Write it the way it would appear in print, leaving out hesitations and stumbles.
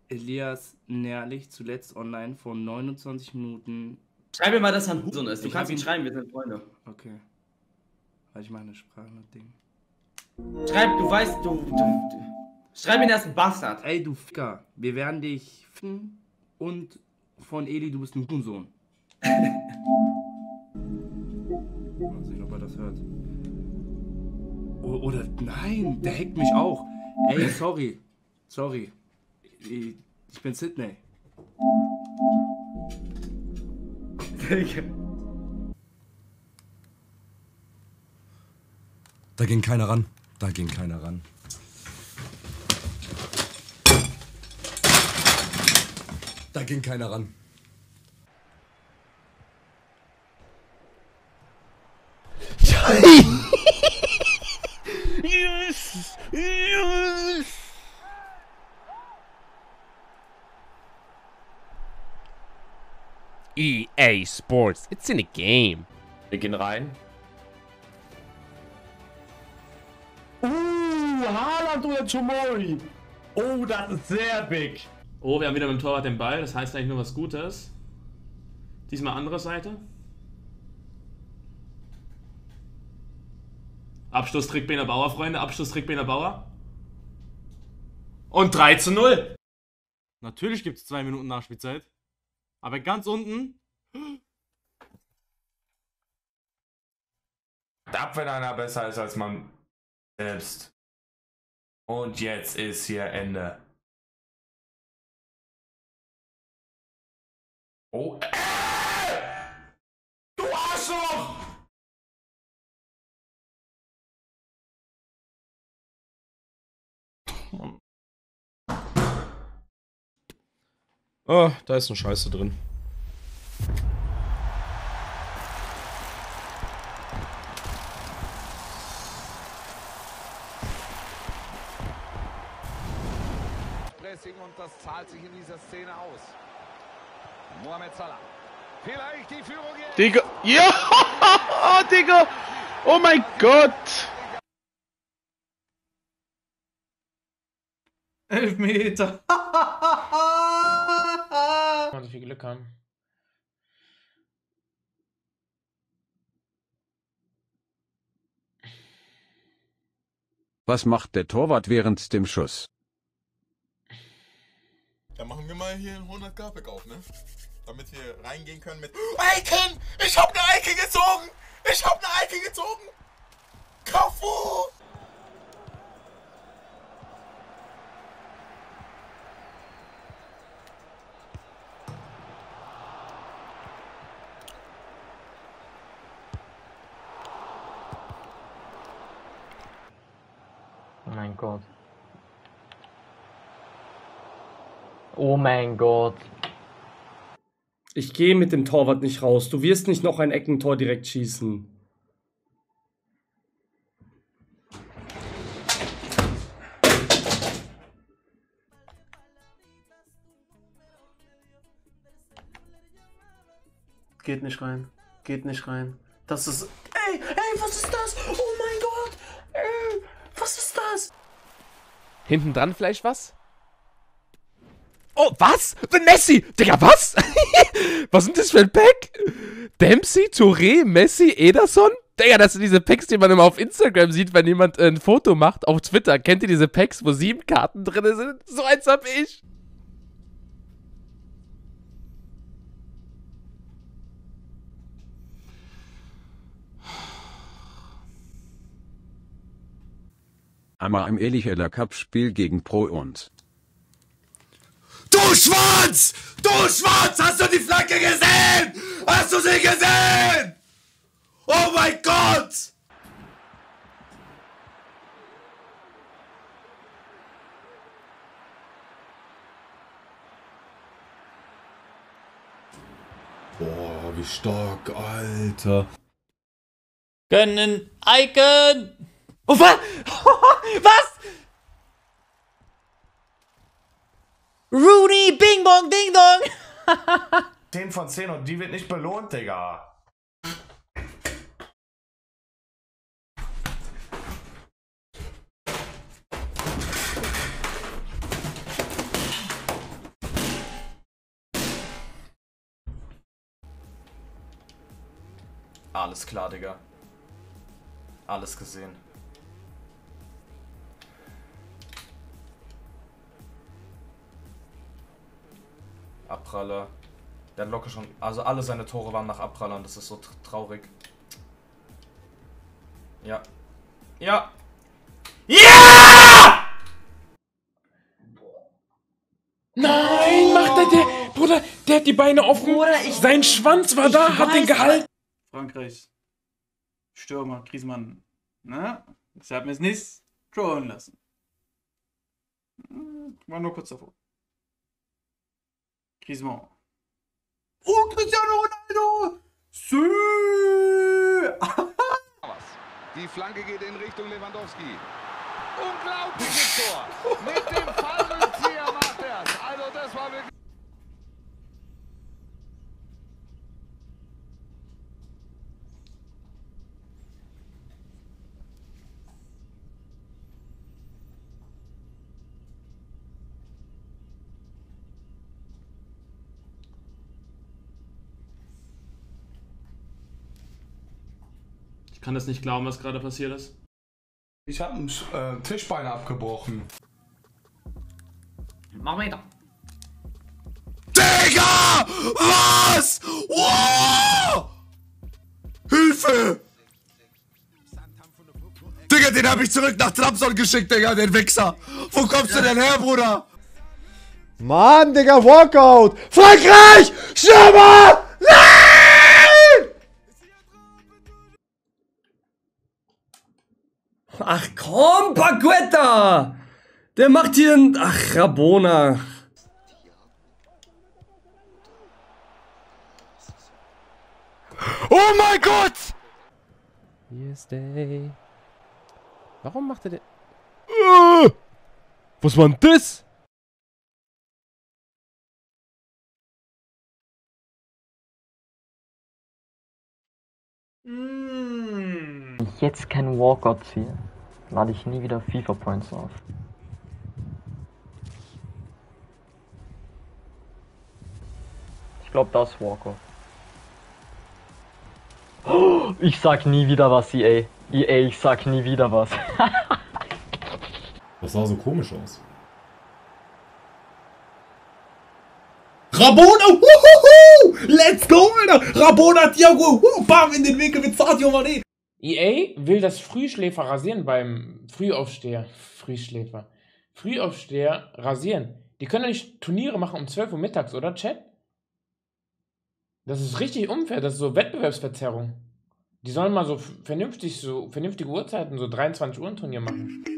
Elias Nährlich zuletzt online vor 29 Minuten. Schreib mir mal, dass er ein Hurensohn ist. Du kannst ihn schreiben, wir sind Freunde. Okay. Weil ich meine Sprachnachrichten. Schreib, du weißt, schreib ihn, er ist ein Bastard. Ey, du Ficker, wir werden dich finden und von Eli, du bist ein Hurensohn. Mal sehen, ob er das hört. Oder, nein, der hackt mich auch. Ey, sorry. Sorry. Ich bin Sydney. Da ging keiner ran. Da ging keiner ran. Da ging keiner ran. Yes! Yes! EA Sports, it's in a game. Wir gehen rein. Haaland oder Tomori. Oh, das ist sehr big. Oh, wir haben wieder mit dem Torwart den Ball. Das heißt eigentlich nur was Gutes. Diesmal andere Seite. Abschlusstrick Bena Bauer, Freunde. Abschlusstrick Bena Bauer. Und 3:0. Natürlich gibt es 2 Minuten Nachspielzeit. Aber ganz unten. Ab, wenn einer besser ist als man selbst. Und jetzt ist hier Ende. Oh. Du Arschloch! Oh, da ist eine Scheiße drin. Und das zahlt sich in dieser Szene aus. Mohamed Salah. Vielleicht die Führung jetzt. Digga. Ja! Digga! Oh mein Gott! 11 Meter. Man so viel Glück haben. Was macht der Torwart während dem Schuss? Dann machen wir mal hier einen 100 Grafik auf, ne? Damit wir reingehen können mit Icon! Ich hab ne Icon gezogen! Ich hab ne Icon gezogen! Kafu! Oh mein Gott. Oh mein Gott. Ich gehe mit dem Torwart nicht raus. Du wirst nicht noch ein Eckentor direkt schießen. Geht nicht rein. Geht nicht rein. Das ist... Ey, was ist das? Oh mein Gott. Ey, was ist das? Hinten dran vielleicht was? Oh, was? Messi! Digga, was? Was sind das für ein Pack? Dempsey, Touré, Messi, Ederson? Digga, das sind diese Packs, die man immer auf Instagram sieht, wenn jemand ein Foto macht. Auf Twitter, kennt ihr diese Packs, wo 7 Karten drin sind? So eins hab ich. Einmal im Eliheller Cup-Spiel gegen Pro und. Du Schwanz! Du Schwanz! Hast du die Flanke gesehen? Hast du sie gesehen? Oh mein Gott! Boah, wie stark, Alter. Gönnen Icon! Oh, was? Was? Rooney, Bing Bong, Ding Dong! 10 von 10 und die wird nicht belohnt, Digga. Alles klar, Digga. Alles gesehen. Abpraller. Der hat locker schon... Also alle seine Tore waren nach Abprallern. Das ist so traurig. Ja. Ja! Ja! Nein, macht er der... Bruder, der hat die Beine offen. Bruder, sein Schwanz war da, hat den gehalten. Frankreichs Stürmer, Griezmann, ne? Das hat mir es nicht trollen lassen. War nur kurz davor. Griezmann. Oh, Cristiano Ronaldo! Sü! Die Flanke geht in Richtung Lewandowski. Unglaubliches Tor. Mit dem Fallrückzieher macht er es. Also das war wirklich... Ich kann das nicht glauben, was gerade passiert ist. Ich habe ein Tischbein abgebrochen. Mach weiter. Digga! Was? Wow! Hilfe! Digga, den habe ich zurück nach Trabzon geschickt, Digga, den Wichser. Wo kommst du denn her, Bruder? Mann, Digga, Walkout! Frankreich! Stürmer! Nein! Ach komm, Paqueta! Der macht hier ein... Ach, Rabona. Oh mein Gott! Yes, day. Warum macht er den... Was war denn das? Wenn ich jetzt keinen Walkout ziehe, lade ich nie wieder FIFA Points auf. Ich glaube, das ist Walkout. Oh, ich sag nie wieder was, EA. EA, ich sag nie wieder was. Das sah so komisch aus. Rabona! Wuhuhu! Let's go, Alter! Rabona, Thiago! Bam! In den Winkel mit Sadio Mané! EA will das Frühschläfer rasieren beim Frühaufsteher. Frühaufsteher rasieren. Die können doch nicht Turniere machen um 12 Uhr mittags, oder, Chat? Das ist richtig unfair. Das ist so Wettbewerbsverzerrung. Die sollen mal so vernünftige Uhrzeiten, so 23 Uhr ein Turnier machen.